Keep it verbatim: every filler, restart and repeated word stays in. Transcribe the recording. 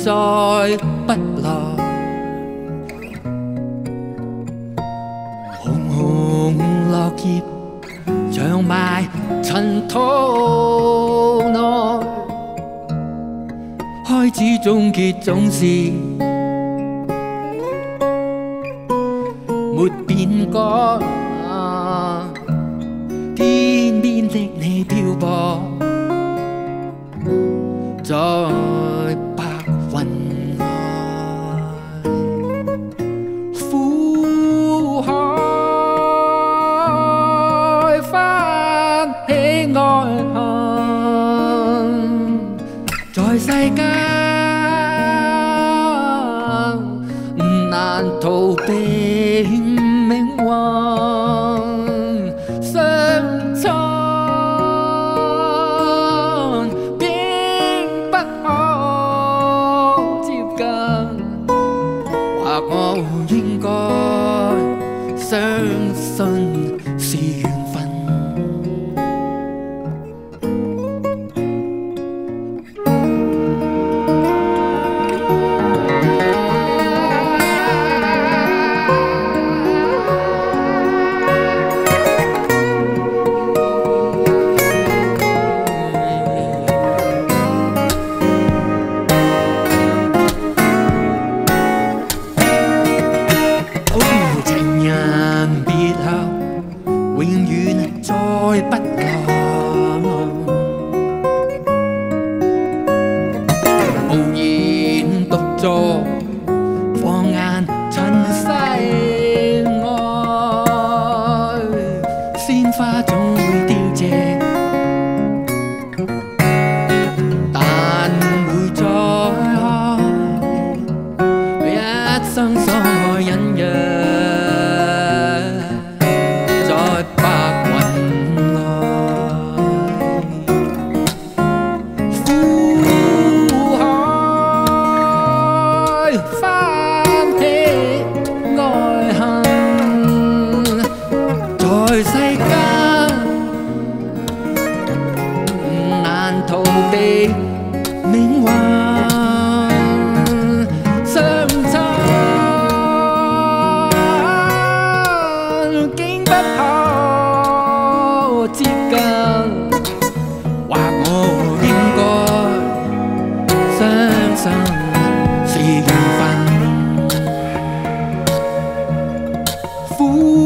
再不來。紅紅落葉長埋塵土內，開始終結總是沒變改。天邊的你漂泊在白雲外，苦海翻起愛恨，在世間難逃避命運。我應該相信是緣分。永遠再不來，無言獨坐，放眼塵世外，鮮花總會凋謝，但會再開，一生所愛隱約。在世間難逃避命運，相親竟不可接近，或我應該相信是緣分。